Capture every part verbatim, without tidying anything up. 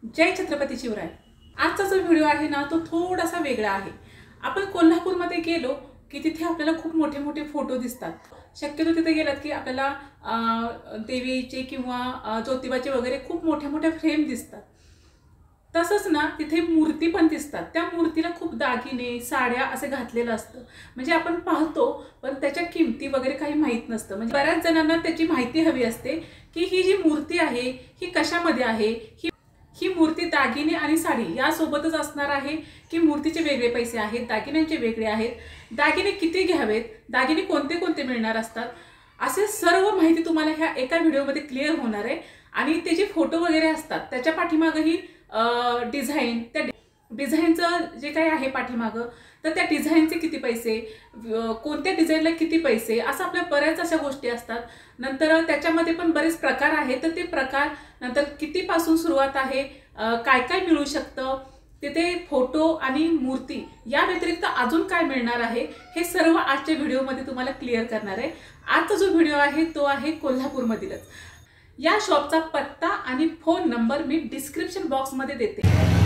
जय छत्रपती शिवराय। आजचा जो व्हिडिओ आहे ना तो थोडासा वेगळा आहे। आपण कोल्हापूरमध्ये गेलो की तिथे आपल्याला खूप मोठे मोठे फोटो दिसतात। शक्यतो तिथे गेलात की आपल्याला देवीचे किंवा ज्योतिबाचे वगैरे खूप मोठे मोठे फ्रेम दिसतात। तसंच ना तिथे मूर्ती पण दिसतात। त्या मूर्तीला खूप दागिने साड्या असे घातलेलं असतं। म्हणजे आपण पाहतो पण त्याच्या किमती वगैरे काही माहित नसतं। म्हणजे बऱ्याच जणांना त्याची माहिती हवी असते की ही जी मूर्ती आहे ही कशामध्ये आहे, ही ही मूर्ती दागिने आणि साडी या सोबतच असणार आहे की मूर्तीचे वेगळे पैसे आहेत, दागिन्यांचे वेगळे आहेत, दागिने किती घ्यावेत, दागिने कोणते कोणते मिळणार असतात, असे सर्व माहिती तुम्हाला ह्या एका व्हिडिओमध्ये क्लिअर होणार आहे। आणि ते जे फोटो वगैरे असतात त्याच्या पाठीमागही डिझाइन, त्या डिझाइनचं जे काही आहे पाठीमागं, तर त्या डिझाइनचे किती पैसे, कोणत्या डिझाइनला किती पैसे, असं आपल्या बऱ्याच अशा गोष्टी असतात। नंतर त्याच्यामध्ये पण बरेच प्रकार आहेत, तर ते प्रकार नंतर कितीपासून सुरुवात आहे, काय काय मिळू शकतं, तिथे फोटो आणि मूर्ती या व्यतिरिक्त अजून काय मिळणार आहे, हे सर्व आजच्या व्हिडिओमध्ये तुम्हाला क्लिअर करणार आहे। आजचा जो व्हिडिओ आहे तो आहे कोल्हापूरमधीलच। या शॉपचा पत्ता आणि फोन नंबर मी डिस्क्रिप्शन बॉक्समध्ये देते।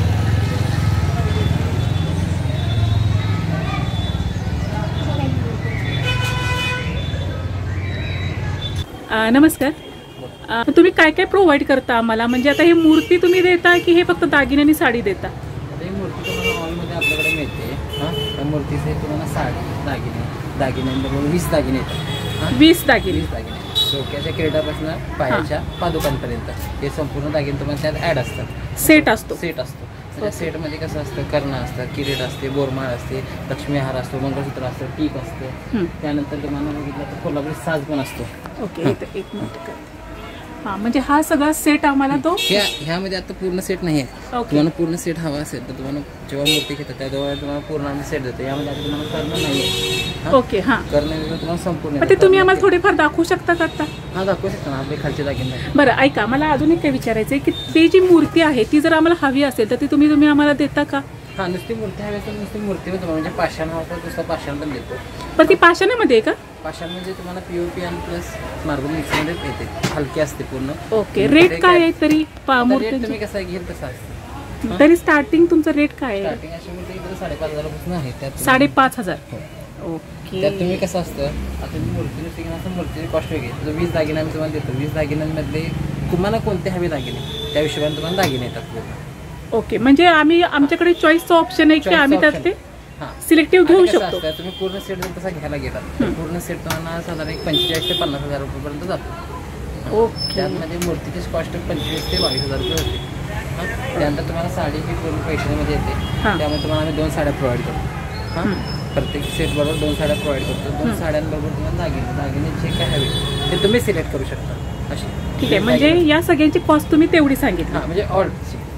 नमस्कार, तुम्ही काय काय प्रोव्हाइड करता आम्हाला? म्हणजे आता ही मूर्ती तुम्ही देता की हे फक्त दागिने आणि साडी देता? ही मूर्ती तुम्हाला हॉलमध्ये आपल्याकडे मिळते। हां, त्या मूर्तीचे तुम्हाला साडी, दागिने, दागिन्यांबरोबर वीस दागिने येतात। हां, वीस दागिने वीस दागिने डोक्याच्या किरीटापासून पायाच्या पादुकांपर्यंत हे संपूर्ण दागिने तुम्हाला त्यात ॲड असतात। सेट असतो सेट असतो त्या सेटमध्ये कसं असतं, कर्णा असतं, किरीट असते, बोरमाळ असते, लक्ष्मी हार असतो, मंगळसूत्र असतं, टीप असतं। त्यानंतर तुम्हाला बघितलं तर कोल्हापुरी साज पण असतो। ओके, एक मिनिट। हां, म्हणजे हा सगळा सेट आम्हाला तो ह्या ह्यामध्ये आता पूर्ण सेट नाही आहे। तुम्हाला पूर्ण सेट हवा असेल तर तुम्हाला जेव्हा मूर्ती घेतात त्याजवळ तुम्हाला पूर्ण आम्ही सेट देतो। यामध्ये आता तुम्हाला कर्ण नाही आहे। ओके, हां, कर्ण तुम्हाला संपूर्ण ते तुम्ही आम्हाला थोडेफार दाखवू शकता का आता? हां, दाखवू शकता ना, आपले खालचे दागिने। बरं ऐका, मला अजून एक काय विचारायचं आहे की ती जी मूर्ती आहे ती जर आम्हाला हवी असेल तर ती तुम्ही तुम्ही आम्हाला देता का? हां, नुसती मूर्ती हवी असेल नुसती मूर्ती तुम्हाला म्हणजे पाषाण हवा तर दुसरा पाषाण पण देतो। पण ती पाषाणामध्ये आहे का? पाषाण म्हणजे तुम्हाला पीओपी आणि प्लस मार्बल मिक्समध्ये येते, हलकी असते पूर्ण। ओके, रेट काय आहे तरी? रेट तुम्ही कसं घेईल तसं असतं। तरी स्टार्टिंग तुमचं रेट काय आहे? स्टार्टिंग अशी म्हणजे इकडे साडेपाच हजारापासून आहे। त्यात साडेपाच हजार ओके। त्यात तुम्ही कसं असतं, आता मूर्ती नुसती घेणार असं मूर्तीची कॉस्ट वेगळी, तर वीस दागिने आम्ही तुम्हाला देतो। वीस दागिन्यांमधले तुम्हाला कोणते हवे दागिने त्या हिशोबाने तुम्हाला दागिने येतात पूर्ण। ओके, म्हणजे आम्ही आमच्याकडे चॉईसचा ऑप्शन आहे की आम्ही त्यात ते सिलेक्टिव्ह घेऊ शकतो। तुम्ही पूर्ण सेट जर तसा घ्यायला गेलात पूर्ण सेट तुम्हाला साधारण एक पंचेचाळीस ते पन्नास हजार रुपयेपर्यंत जातो। ओके, त्यामध्ये मूर्तीची कॉस्ट पंचवीस ते बावीस हजार रुपये होते। त्यानंतर तुम्हाला साडी ही पूर्ण पैशामध्ये येते, त्यामुळे तुम्हाला आम्ही दोन साड्या प्रोव्हाइड करतो। हां, प्रत्येक सेट बरोबर दोन साड्या प्रोव्हाइड करतो। दोन साड्यांबरोबर तुम्हाला दागिने दागिने जे काय हवे ते तुम्ही सिलेक्ट करू शकता अशी। ठीक आहे, म्हणजे या सगळ्यांची कॉस्ट तुम्ही तेवढी सांगितली? हां, म्हणजे ऑल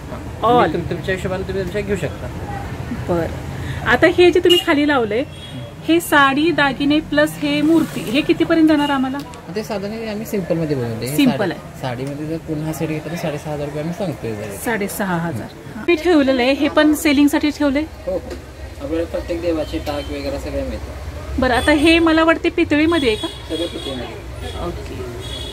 ऑल तुमच्या हिशोबाने तुम्ही तुमच्या घेऊ शकता। बरं, आता हे जे तुम्ही खाली लावलंय हे साडी दागिने प्लस हे मूर्ती, हे कितीपर्यंत जाणार आम्हाला? ते साधारण आम्ही सिंपल मध्ये बनवले। सिंपल आहे। साडीमध्ये जर पुन्हा सेट घेतला तर साडेसहा हजार रुपये आम्ही सांगतोय। साडेसहा हजार मी ठेवलेलं आहे, हे पण सेलिंगसाठी ठेवलंय? हो, आपल्याला प्रत्येक देवाचे टाक वगैरे सगळं मिळतं। बरं, आता हे मला वाटते पितळीमध्ये आहे का? सगळं पितळीमध्ये। ओके,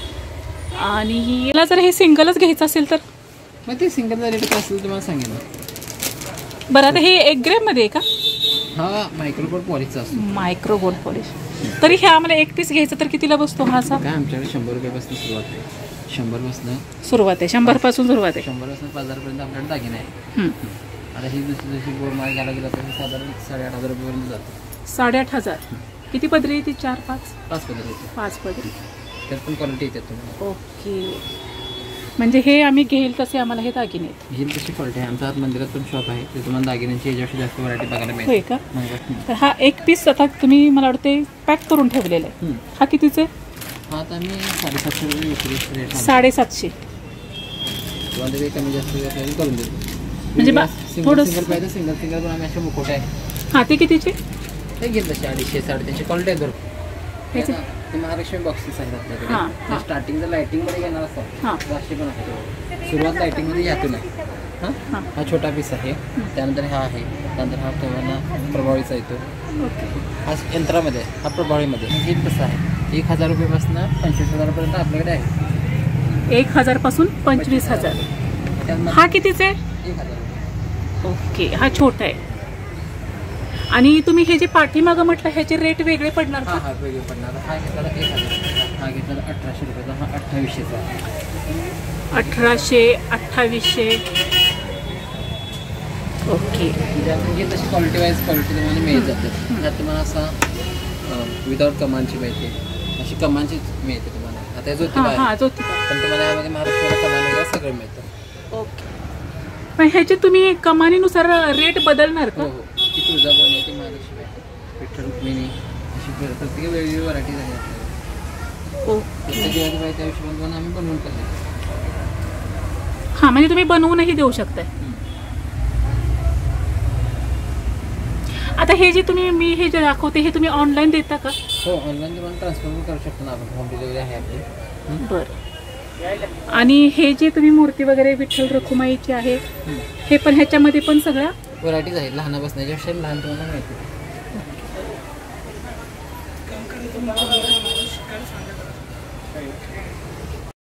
आणि याला जर हे सिंगलच घ्यायचं असेल तर मग ते सिंगलचा रेट काय असेल तुम्हाला सांगेन। बरं, आता हे एक ग्रॅम मध्ये आहे का? हा, मायक्रोगोल्ड पॉलिशचा असतो। मायक्रोगोल्ड पॉलिश, तरी हे आम्हाला एक पीस घ्यायचं तर कितीला बसतो हा? असा काय आमच्याकडे शंभर रुपयापासून सुरुवात आहे। शंभर पासून सुरुवात आहे? शंभर पासून सुरुवात आहे? शंभर पासून पाच हजार पर्यंत आपल्याकडे दागिने आहे। आता ही दुसरी जशी बोरमाळ घ्यायला गेला तर साधारण साडेआठ हजार रुपयेपर्यंत जातो। साडेआठ हजार किती पदरी येते? चार पाच पाच पदरी येते। पाच पदरी, त्यात पण क्वालिटी येते तुम्हाला। ओके, म्हणजे हे आम्ही घेईल तसे आम्हाला हे दागिने घेईल तशी क्वालिटी आहे। आमच्या आत मंदिरात पण शॉप आहे, ते तुम्हाला दागिन्यांची याच्यापेक्षा जास्त व्हरायटी बघायला मिळते। होय का? तर हा एक पीस आता तुम्ही मला वाटते पॅक करून ठेवलेला आहे, हा कितीचे? हा, आता आम्ही साडेसातशे रुपये विक्री रेट। साडेसातशे तुम्हाला ते कमी जास्त करून देतो। म्हणजे थोडं सिंगल पाहिजे सिंगल सिंगल पण आम्ही असे मुकोट आहे। हां, ते कितीचे? ते घेतलं तसे अडीचशे साडेतीनशे क्वालिटी आहे भरपूर। ते महालक्ष्मी बॉक्सेस आहेत आपल्याकडे। स्टार्टिंग जर लायटिंगमध्ये घेणार असाल तर असे पण असतात। सुरुवात लायटिंगमध्ये यातून आहे। हां, हा छोटा पीस आहे, त्यानंतर हा आहे, त्यानंतर हा तुम्हाला प्रभावीचा येतो। हा यंत्रामध्ये, हा प्रभावीमध्ये हे कसं आहे, एक हजार रुपयेपासून पंचवीस हजारापर्यंत आपल्याकडे आहे। एक हजार पासून पंचवीस हजार त्यात हा कितीचा आहे? एक हजार रुपये. ओके, हा छोटा आहे. आणि तुम्ही हे जे पाठीमागं म्हटलं ह्याचे रेट वेगळे पडणार हा का? हा वेगळे पडणार. हा घेतला एक हजार रुपयाचा, हा घेतला अठराशे रुपयाचा, हा अठ्ठावीसशेचा आहे. अठराशे अठ्ठावीसशे. ओके. म्हणजे आपण जे तशी क्वालिटी वाईज क्वालिटी तुम्हाला मिळत जाते. त्यात तुम्हाला असा विदाऊट कमानची मिळते, अशी कमानचीच मिळते तुम्हाला. आता ज्योतिबा हां आहे, हां ज्योतिबा. पण तुम्हाला यामध्ये महाराष्ट्राला कमान वगैरे सगळं मिळतं. ओके. पण ह्याचे तुम्ही कमानीनुसार रेट बदलणार हो का? हो. ती तुळजाभवानी आहे, ती महालक्ष्मी आहे, विठ्ठल रुक्मिणी, अशी प्रत्येक वेगवेगळी व्हरायटीज आहे आपल्याला. ओके. प्रत्येक दिवाळी पाहिजे त्या हिशोबाने पण आम्ही बनवून करतो. हां म्हणजे तुम्ही बनवूनही देऊ शकताय. आता हे जे तुम्ही मी हे जे दाखवते हे तुम्ही ऑनलाईन देता का? हो, ऑनलाईन तुम्हाला ट्रान्सफर पण करू शकतो ना आपण, होम डिलिव्हरी आहे आपली. बरं. आणि हे जे तुम्ही मूर्ती वगैरे विठ्ठल रखुमाईची आहे हे पण ह्याच्यामध्ये पण सगळ्या व्हरायटीज आहेत, लहानापासून ज्यापेक्षा लहान तुम्हाला मिळते.